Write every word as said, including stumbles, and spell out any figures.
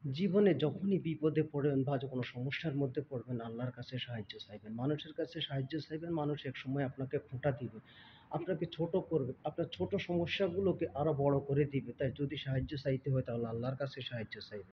জীবনে যখনই বিপদে পড়বেন বা যে কোনো সমস্যার মধ্যে পড়বেন, আল্লাহর কাছে সাহায্য চাইবেন। মানুষের কাছে সাহায্য চাইবেন, মানুষ একসময় আপনাকে খোঁটা দিবে। আপনাকে ছোট করবে। আপনার ছোট সমস্যাগুলোকে আরো বড় করে দিবে। তাই যদি সাহায্য চাইতে হয় তাহলে আল্লাহর কাছে সাহায্য চাইবেন।